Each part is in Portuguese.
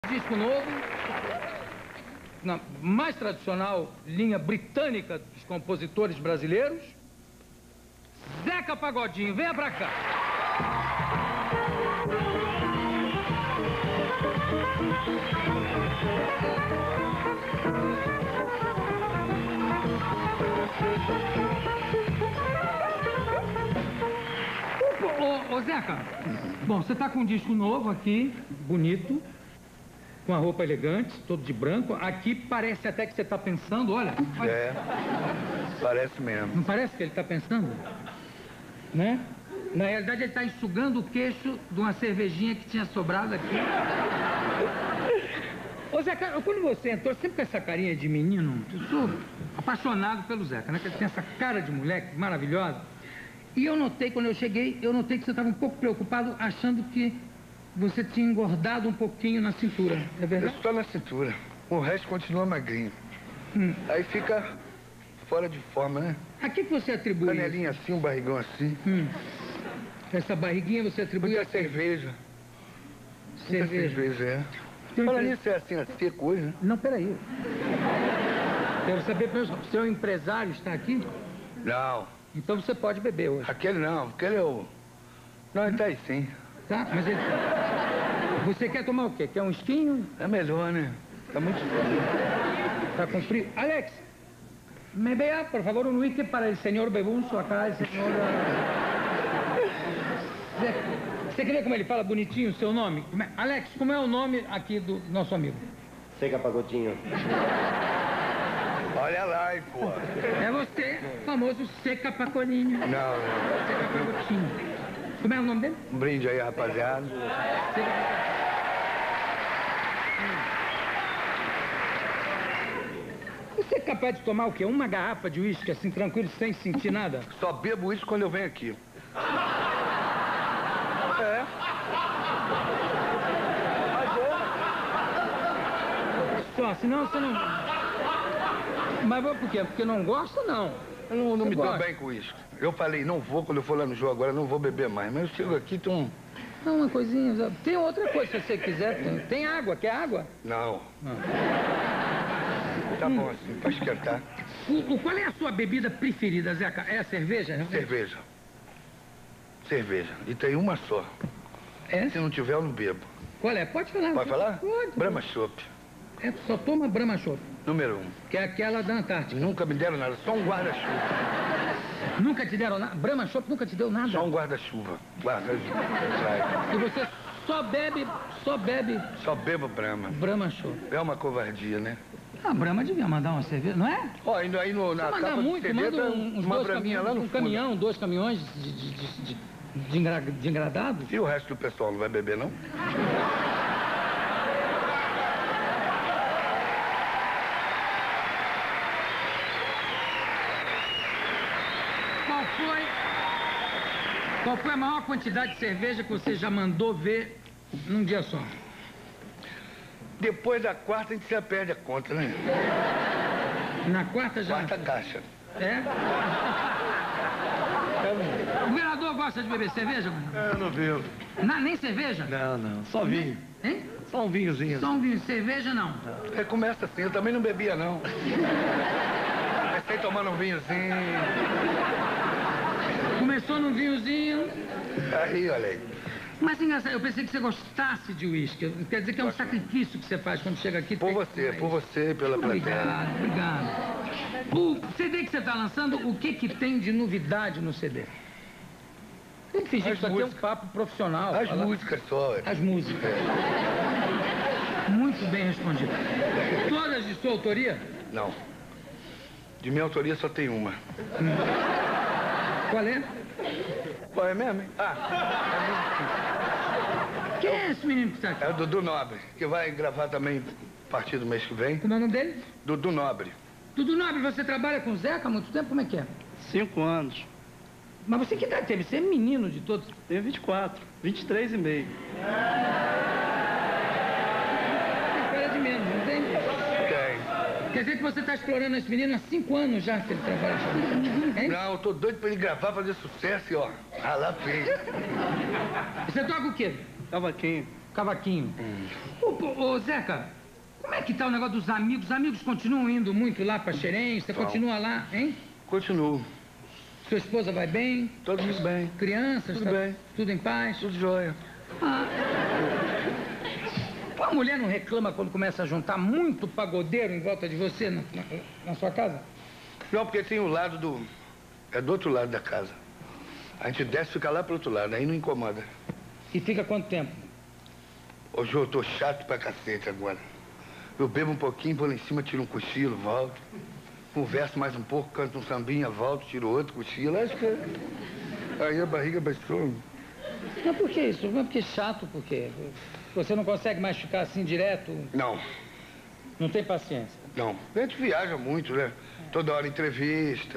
Disco novo, na mais tradicional linha britânica dos compositores brasileiros, Zeca Pagodinho, venha pra cá. Ô Zeca, bom, você tá com um disco novo aqui, bonito, com a roupa elegante, todo de branco. Aqui parece até que você está pensando, olha. É, parece mesmo. Não parece que ele está pensando? Né? Na realidade, ele está enxugando o queixo de uma cervejinha que tinha sobrado aqui. Ô Zeca, quando você entrou, sempre com essa carinha de menino, eu sou apaixonado pelo Zeca, né? Que ele tem essa cara de moleque maravilhosa. E eu notei, quando eu cheguei, eu notei que você estava um pouco preocupado, achando que você tinha engordado um pouquinho na cintura, é verdade? Só na cintura. O resto continua magrinho. Aí fica fora de forma, né? A que você atribui Canelinha isso? assim, um barrigão assim. Essa barriguinha você atribui Muita cerveja. Muita cerveja, é. Falando nisso, é assim, seco hoje, né? Não, peraí. Quero saber, o seu empresário está aqui? Não. Então você pode beber hoje. Aquele não, aquele é o... Não, ele tá aí sim. Tá, mas ele... Você quer tomar o quê? Quer um esquinho? É melhor, né? Tá muito frio. Tá com frio? Alex, me vea, por favor, un whisky para el señor Bebunzo acá, el señor... Você quer ver como ele fala bonitinho o seu nome? Alex, como é o nome aqui do nosso amigo? Zeca Pagodinho. Olha lá, aí, pô. É você, famoso Zeca Pagodinho. Não. Zeca Pagodinho. Como é o nome dele? Um brinde aí, rapaziada. Você é capaz de tomar o quê? Uma garrafa de uísque assim, tranquilo, sem sentir nada? Só bebo isso quando eu venho aqui. É. Só, senão você não... Mas por quê? Porque não gosta, não? Eu não me dou gosta? bem com isso. Eu falei, não vou, quando eu for lá no jogo agora, não vou beber mais. Mas eu chego aqui, então... Não, uma coisinha. Tem outra coisa, se você quiser. Tem água, quer água? Não. Não. Tá bom assim, pra esquentar. Qual é a sua bebida preferida, Zeca? É a cerveja? Cerveja. Cerveja. E tem uma só. É? Se não tiver, eu não bebo. Qual é? Pode falar. Pode falar? Pode. Brahma Chopp. É, só toma Brahma Chopp. Número 1. Que é aquela da Antártica. Nunca me deram nada, só um guarda-chuva. Nunca te deram nada? Brahma Chopp nunca te deu nada? Só um guarda-chuva. Guarda-chuva. E você só bebe Só bebo Brahma. Brahma Chopp. É uma covardia, né? A Brahma devia mandar uma cerveja, não é? Ó, aí na Você manda capa do muito, CD manda tá uns uma dois braminha lá no um fundo. caminhão, 2 caminhões de engradados. E o resto do pessoal não vai beber, não? Qual foi a maior quantidade de cerveja que você já mandou ver num dia só? Depois da quarta a gente já perde a conta, né? Na quarta já? Quarta caixa. É? O governador gosta de beber cerveja? Eu não bebo. Nem cerveja? Não. Só vinho. Hein? Só um vinhozinho. Só um vinho. Cerveja, não. É, começa assim, eu também não bebia, não. Comecei tomando um vinhozinho. Começou num vinhozinho. Aí, olha aí. Mas engraçado, eu pensei que você gostasse de uísque. Quer dizer que é um sacrifício que você faz quando chega aqui. Por você, pela plateia. Obrigado. O CD que você está lançando, o que tem de novidade no CD? Tem que fingir que isso aqui é um papo profissional. As músicas só. As músicas. Muito bem respondido. Todas de sua autoria? Não. De minha autoria só tem uma. Qual é? Qual é mesmo, hein? Quem é esse menino que está aqui? É o Dudu Nobre, que vai gravar também a partir do mês que vem. Como é o nome dele? Dudu Nobre. Dudu Nobre, você trabalha com o Zeca há muito tempo? Como é que é? 5 anos. Mas você que idade teve? Você é menino de todos. Tenho 24. 23 e meio. Tem cara de menos, não tem? Tem. Quer dizer que você está explorando esse menino há 5 anos já que ele trabalha com ele? Não, eu tô doido pra ele gravar, fazer sucesso e ó, ralar feio. Você toca o quê? Cavaquinho. Cavaquinho. Ô, Zeca, como é que tá o negócio dos amigos? Os amigos continuam indo muito lá pra Xerém? Você continua lá, hein? Continuo. Sua esposa vai bem? Todo mundo bem. Crianças? Tudo bem. Tudo em paz? Tudo jóia. Ah. A mulher não reclama quando começa a juntar muito pagodeiro em volta de você na sua casa? Não, porque tem o lado do... É do outro lado da casa. A gente desce e fica lá pro outro lado, aí não incomoda. E fica quanto tempo? Ô, Jô, eu tô chato pra cacete agora. Eu bebo um pouquinho, vou lá em cima, tiro um cochilo, volto. Converso mais um pouco, canto um sambinha, volto, tiro outro cochilo. Acho que... Aí a barriga baixou. Mas por que isso? Mas porque é chato, por quê? Você não consegue mais ficar assim direto? Não, Não tem paciência? não. A gente viaja muito, né? Toda hora entrevista.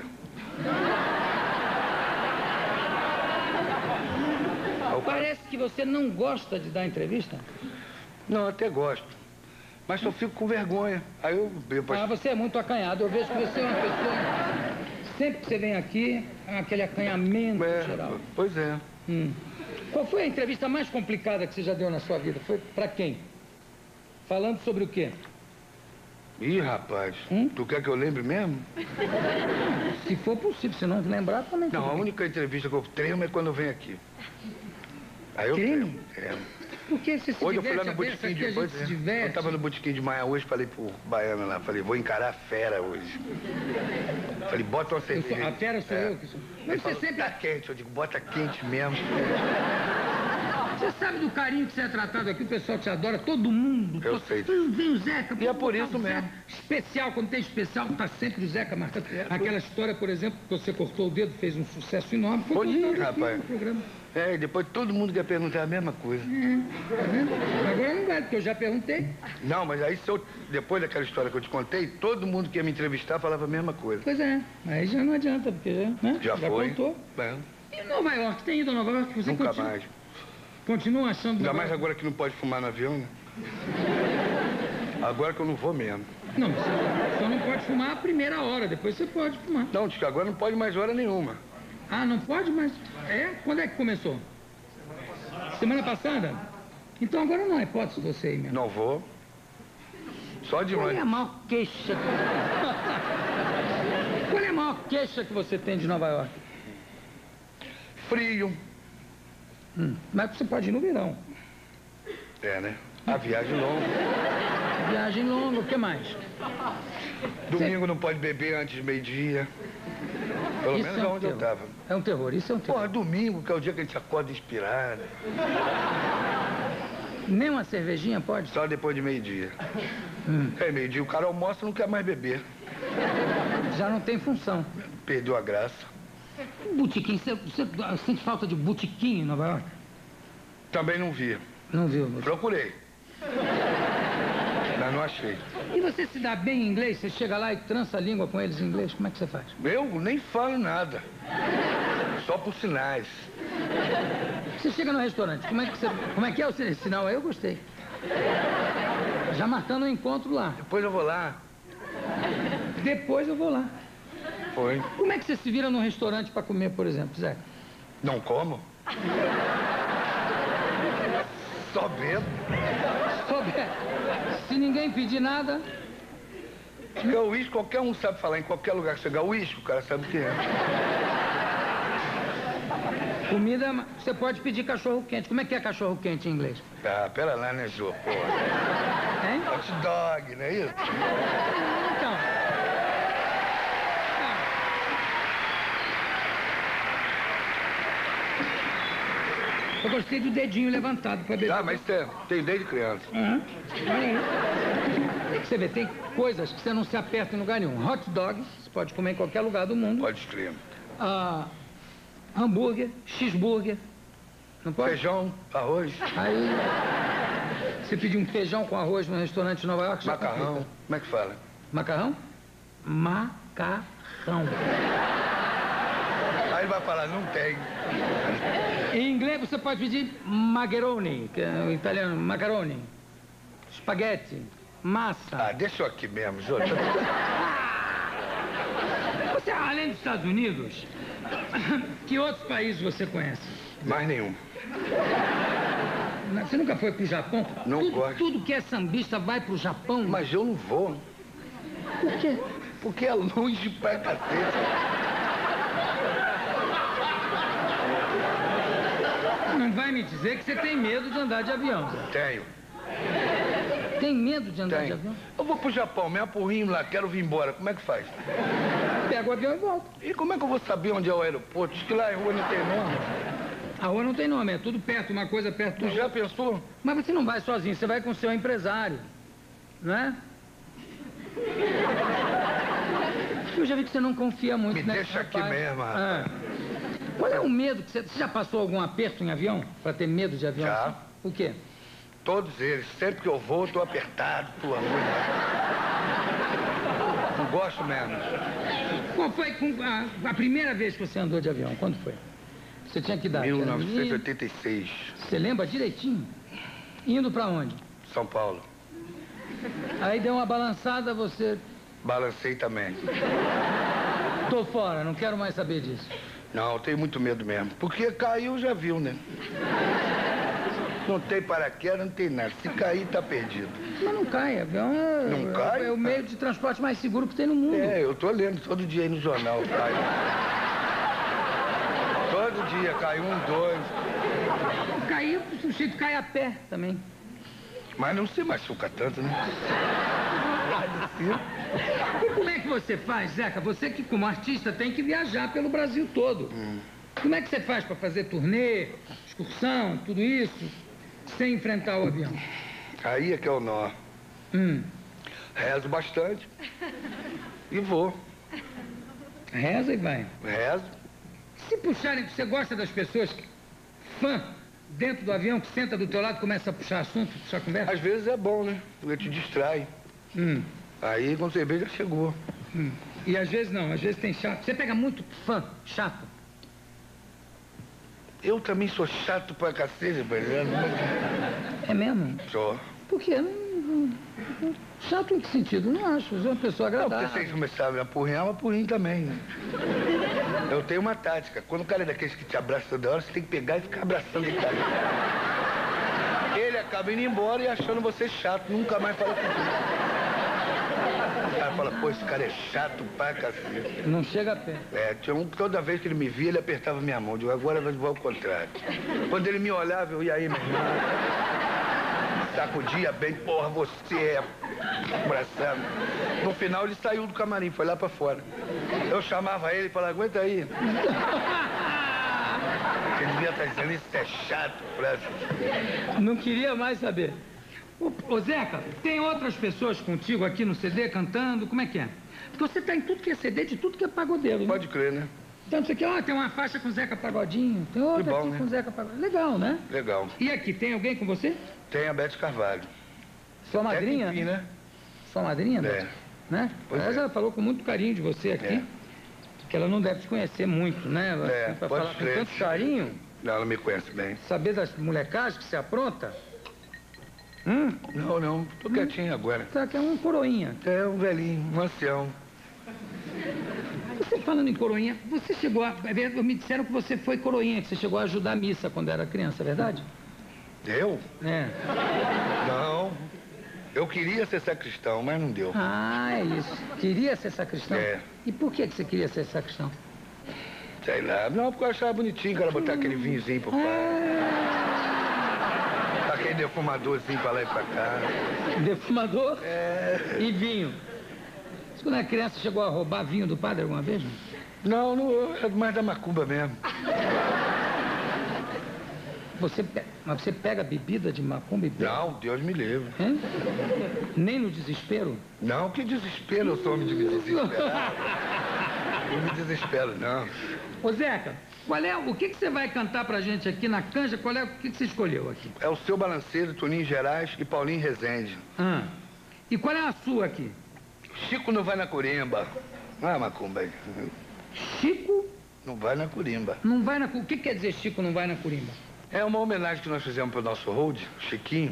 Parece que você não gosta de dar entrevista. Não, até gosto. Mas só fico com vergonha. Aí eu bebo. Ah, você é muito acanhado. Eu vejo que você é uma pessoa... Sempre que você vem aqui, aquele acanhamento geral. Pois é. Qual foi a entrevista mais complicada que você já deu na sua vida? Foi pra quem? Falando sobre o quê? Ih, rapaz, tu quer que eu lembre mesmo? Se for possível, se não lembrar, também. Não, tudo a bem. única entrevista que eu tremo é quando eu venho aqui. Aí eu Treme? tremo. Porque você se Hoje eu fui lá diverte, no a beça botequim aqui, a de... gente se diverte. Eu tava no botequim de Maia hoje, falei pro baiano lá, falei, vou encarar a fera hoje. Falei, bota uma cerveja. A fera sou eu que sou. Mas você sempre... Tá quente, eu digo, bota quente mesmo. Você sabe do carinho que você é tratado aqui, o pessoal te adora, todo mundo. Eu sei. Vem o Zeca. E é por botar isso o Zeca. mesmo. Especial, quando tem especial, tá sempre o Zeca marcado. Aquela história, por exemplo, que você cortou o dedo, fez um sucesso enorme. Foi Ih, contado aqui rapaz. no programa. É, e depois todo mundo quer perguntar a mesma coisa. Tá vendo? Agora não vai, porque eu já perguntei. Não, mas aí depois daquela história que eu te contei, todo mundo que ia me entrevistar falava a mesma coisa. Pois é, aí já não adianta, porque né? Já foi. contou. É, E Nova York, tem ido a Nova York? Você nunca continua, mais. continua achando... Ainda Nova mais York- agora que não pode fumar no avião, né? Agora que eu não vou mesmo. Não, você só não pode fumar a primeira hora, depois você pode fumar. Não, diz que agora não pode mais hora nenhuma. Ah, não pode, mas... É? Quando é que começou? Semana passada? Então agora não é hipótese você ir mesmo. Não vou. Só de Qual é manhã. a maior queixa? Qual é a maior queixa que você tem de Nova York? Frio. Mas você pode ir no verão. É, né? A viagem longa. Viagem longa, o que mais? Domingo não pode beber antes de meio-dia. Pelo Isso menos é um onde eu terror. tava. É um terror, isso é um terror. Porra, domingo, que é o dia que a gente acorda inspirado. Nem uma cervejinha pode? Só depois de meio-dia. É, meio-dia o cara almoça e não quer mais beber. Já não tem função. Perdeu a graça. Botequim, você sente falta de botequim em Nova York? Também não vi. Não viu? Moço? Procurei. Mas não achei. E você se dá bem em inglês? Você chega lá e trança a língua com eles em inglês? Como é que você faz? Eu nem falo nada. Só por sinais. Você chega no restaurante, como é que é o sinal? Eu gostei. Já marcando um encontro lá. Depois eu vou lá. Depois eu vou lá. Foi. Como é que você se vira num restaurante para comer, por exemplo, Zeca? Não como? Só bebo. Se ninguém pedir nada, Gaúcho, qualquer um sabe falar. Em qualquer lugar que você gaúcho, o cara sabe o que é. comida, você pode pedir cachorro quente. Como é que é cachorro quente em inglês? Ah, pera lá, né, Jô? Pô. Hein? Hot dog, não é isso? Então. Eu gostei do dedinho levantado para beber. Ah, mas tem desde criança. Olha aí. Você vê, tem coisas que você não se aperta em lugar nenhum. Hot dog, você pode comer em qualquer lugar do mundo. Pode escrever. Ah, hambúrguer, cheeseburger. Não pode? Feijão, arroz, Aí, você pedir um feijão com arroz no restaurante de Nova York, já macarrão. complica. Como é que fala? Macarrão? Macarrão. Aí ele vai falar, não tem. Em inglês você pode pedir macaroni, que é o italiano, macaroni. Espaguete, massa. Ah, deixa eu aqui mesmo, Jô. Você, além dos Estados Unidos, que outros países você conhece? Mais nenhum. Você nunca foi pro Japão? Não gosto. Tudo que é sambista vai pro Japão. Mas eu não vou. Por quê? Porque é longe pra cacete. Não vai me dizer que você tem medo de andar de avião. Tenho. Tem medo de andar de Tenho. avião? Eu vou pro Japão, me apurrinho lá, quero vir embora. Como é que faz? Pega o avião e volta. E como é que eu vou saber onde é o aeroporto? Diz que lá em rua não tem nome. A rua não tem nome, é tudo perto, uma coisa perto Tu do já pensou? Mas você não vai sozinho, você vai com o seu empresário, não é? Eu já vi que você não confia muito, Me né? deixa aqui mesmo, rapaz. Ah. Qual é o medo que você já passou algum aperto em avião? Pra ter medo de avião? Já. Assim? O quê? Todos eles. Sempre que eu vou, eu tô apertado, tô ruim. Não gosto mesmo. Qual foi a primeira vez que você andou de avião? Quando foi? Você tinha que dar? 1986. Você lembra direitinho? Indo pra onde? São Paulo. Aí deu uma balançada, você... Balancei também. Tô fora, não quero mais saber disso. Não, eu tenho muito medo mesmo. Porque caiu, já viu, né? Não tem paraquedas, não tem nada. Se cair, tá perdido. Mas não cai, avião Não cai? É o meio de transporte mais seguro que tem no mundo. É, eu tô lendo todo dia aí no jornal, cai. Todo dia cai um, dois. Cair, o sujeito cai a pé também. Mas não se machuca tanto, né? E como é que você faz, Zeca? Você que, como artista, tem que viajar pelo Brasil todo. Como é que você faz para fazer turnê, excursão, tudo isso, sem enfrentar o avião? Aí é que é o nó. Rezo bastante e vou. Reza e vai. Rezo. Se puxarem, você gosta das pessoas, fã, dentro do avião, que senta do teu lado e começa a puxar assunto, puxar conversa? Às vezes é bom, né? Porque te distrai. Aí, quando você vê, já chegou. E às vezes não, às vezes tem chato. Você pega muito fã, chato. Eu também sou chato pra cacete, por exemplo. É mesmo? Sou. Por quê? Chato em que sentido? Não acho. Você é uma pessoa Não, agradável. porque vocês começaram a me apurrinhar, eu apurrinho também, né? Eu tenho uma tática. Quando o cara é daqueles que te abraça toda hora, você tem que pegar e ficar abraçando ele, cara. Ele acaba indo embora e achando você chato, nunca mais fala contigo. O cara fala, pô, esse cara é chato pra cacete. Não chega a pé. É, tinha um que toda vez que ele me via, ele apertava minha mão. Eu digo, agora vai ao contrário. Quando ele me olhava, eu ia aí, meu irmão. Sacudia bem, porra, você é abraçado. No final ele saiu do camarim, foi lá pra fora. Eu chamava ele e falava, aguenta aí. Ele devia estar dizendo, isso é chato, Francis. Não queria mais saber. Ô Zeca, tem outras pessoas contigo aqui no CD cantando? Como é que é? Porque você tá em tudo que é CD, de tudo que é pagodeiro, né? Pode crer, né? Então isso aqui, ó, tem uma faixa com Zeca Pagodinho, tem outra bom, aqui né? com Zeca Pagodinho. Legal, né? Legal. E aqui, tem alguém com você? Tem a Beth Carvalho. Sua madrinha? Até que enfim, né? Sua madrinha, né? É. Né? Pois Aliás, é. ela falou com muito carinho de você aqui. É. Que ela não deve te conhecer muito, né? É, Assim, pra pode falar com crer. tanto carinho, Não, ela me conhece bem. saber das molecagens que você apronta. Não, tô quietinho agora. Tá, que é um coroinha. É um velhinho, um ancião. Você falando em coroinha, você chegou a... Me disseram que você foi coroinha, que você chegou a ajudar a missa quando era criança, é verdade? Eu? É. Não. Eu queria ser sacristão, mas não deu. Ah, é isso. Queria ser sacristão? É. E por que você queria ser sacristão? Sei lá. Não, porque eu achava bonitinho o cara botar aquele vinhozinho pro pai. Aquele defumadorzinho pra lá e pra cá. Defumador É. e vinho. Você, quando era criança, chegou a roubar vinho do padre alguma vez? Não, não, é mais da macumba mesmo. Mas você pega bebida de macumba e bebe? Não, Deus me livre. Hein? Nem no desespero? Não, que desespero, eu sou homem de me desesperar. Não me desespero, não. Ô Zeca, o que você vai cantar pra gente aqui na canja? O que você escolheu aqui? É o Seu Balanceiro, Toninho Gerais e Paulinho Rezende. E qual é a sua aqui? Chico não vai na curimba. Ah, macumba. Chico Não vai na curimba. não vai na... O que quer dizer Chico não vai na curimba? É uma homenagem que nós fizemos pro nosso Hold, Chiquinho.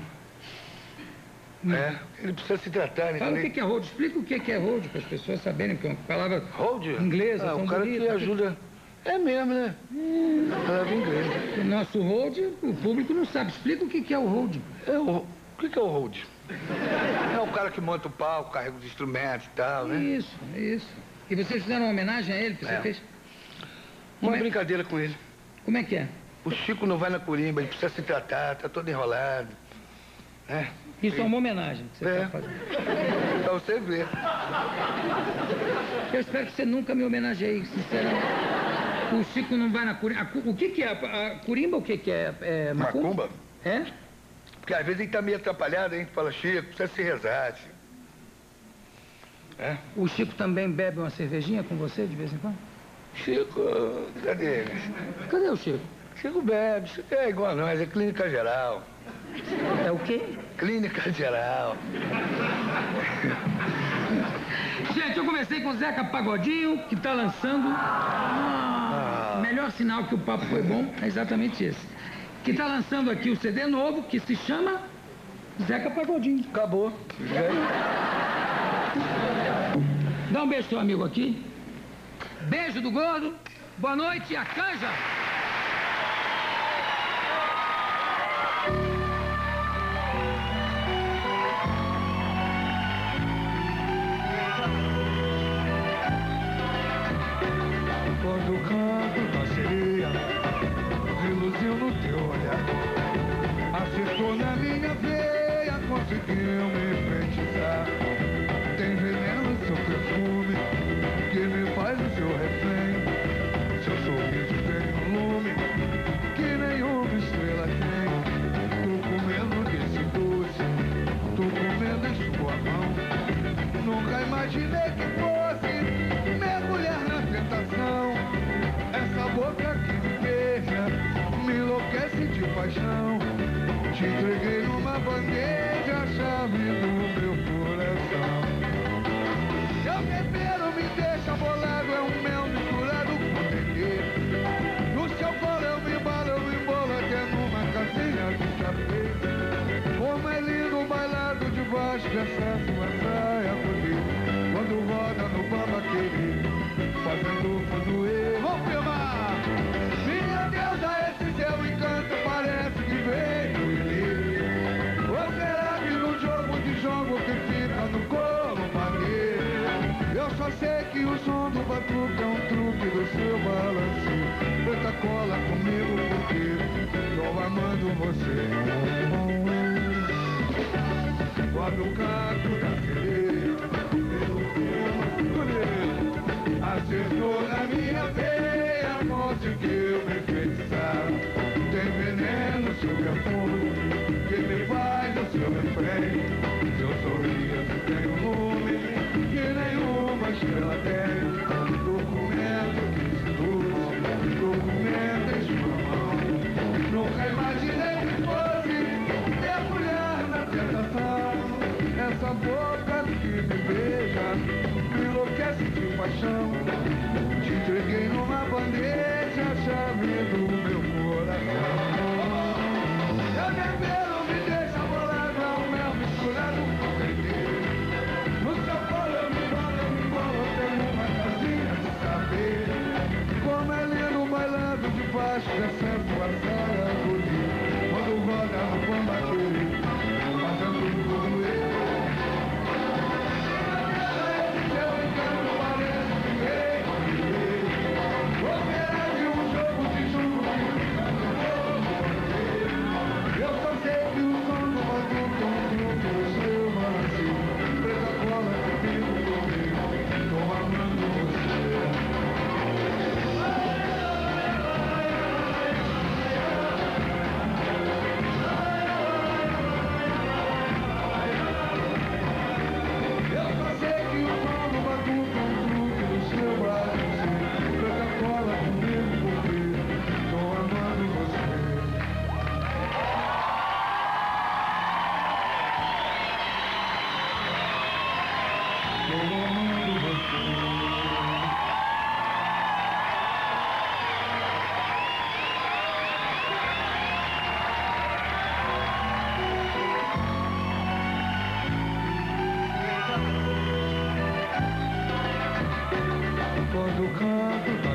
É, ele precisa se tratar, né? Fala o que é hold. Explica o que é hold, para as pessoas saberem, porque é uma palavra Hold? inglesa, Ah, tão o cara bonita. que ajuda É mesmo, né? Falava inglês. O nosso hold, o público não sabe. Explica o que é o hold. O que é o hold? É o cara que monta o palco, carrega os instrumentos e tal, né? Isso, isso. E vocês fizeram uma homenagem a ele que você fez? Uma brincadeira com ele. Como é que é? O Chico não vai na corimba, ele precisa se tratar, tá todo enrolado. Isso é uma homenagem que você está fazendo. Pra você ver. Eu espero que você nunca me homenageie, sinceramente. O Chico não vai na corimba. O que é? A corimba, o que é? É macumba? Macumba? É? Porque às vezes ele tá meio atrapalhado, a gente fala, Chico, precisa se rezar, Chico. O Chico também bebe uma cervejinha com você de vez em quando? Chico, cadê ele? Cadê o Chico? Chico bebe, Chico é igual a nós, é clínica geral. É o quê? Clínica geral. Gente, eu comecei com o Zeca Pagodinho, que está lançando... Melhor sinal que o papo foi bom é exatamente esse. Que está lançando aqui o CD novo, que se chama Zeca Pagodinho. Acabou. Dá um beijo, seu amigo aqui. Beijo do gordo. Boa noite, a canja. Quando o canto da sereia reluziu no teu olhar, acertou na minha veia, conseguiu me enfeitiçar. Tem veneno no seu perfume, que me faz o seu refém. Seu sorriso tem um lume, que nenhuma estrela tem. Tô comendo desse doce, tô comendo em sua mão. Nunca imaginei que fosse mergulhar na tentação. Essa boca que me beija me enlouquece de paixão. Te entreguei numa bandeja a chave do meu coração. Seu tempero me deixa bolado, é um mel misturado com dendê. No seu colo eu me embolo até numa casinha de chapéu. Como é lindo o bailado debaixo dessa sua saia bonita. Quando roda no bamba querido, fazendo fuzuê. Vamos filmar! Minha deusa, esse seu encanto parece que veio dele. Ou será que no jogo de jogo que fica no colo maneiro? Eu só sei que o som do batuque é um truque do seu balanço. Preta cola comigo porque tô amando você. Quando o canto da sereia acertou na minha veia, conseguiu me enfeitiçar. Tem veneno no seu perfume, que me faz o seu refrém. Seu sorriso tem um lume, que nenhuma estrela tem. Documento que seduz, documento em sua mão. Nunca imaginei que fosse mergulhar na tentação. Essa boca que me beija me enlouquece de paixão. Te entreguei numa bandeja a chave do meu coração. Seu tempero me deixa bolado, é um mel misturado com dendê. No seu colo eu me embolo, tenho uma casinha de saber. Como é lindo bailando debaixo dessa sua saia bonita. Quando roda no bamba querido, fazendo tudo eu. Quando canto